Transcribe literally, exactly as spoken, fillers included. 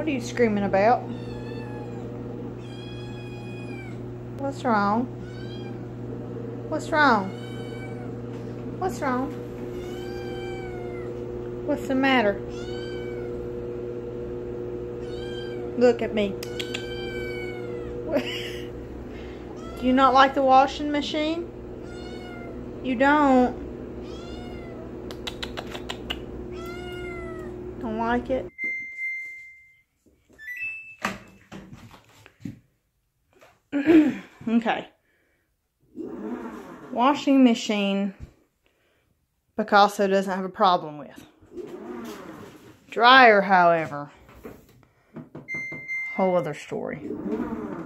What are you screaming about? What's wrong? What's wrong? What's wrong? What's the matter? Look at me. Do you not like the washing machine? You don't? Don't like it? Okay. Washing machine, Picasso doesn't have a problem with. Dryer, however, whole other story.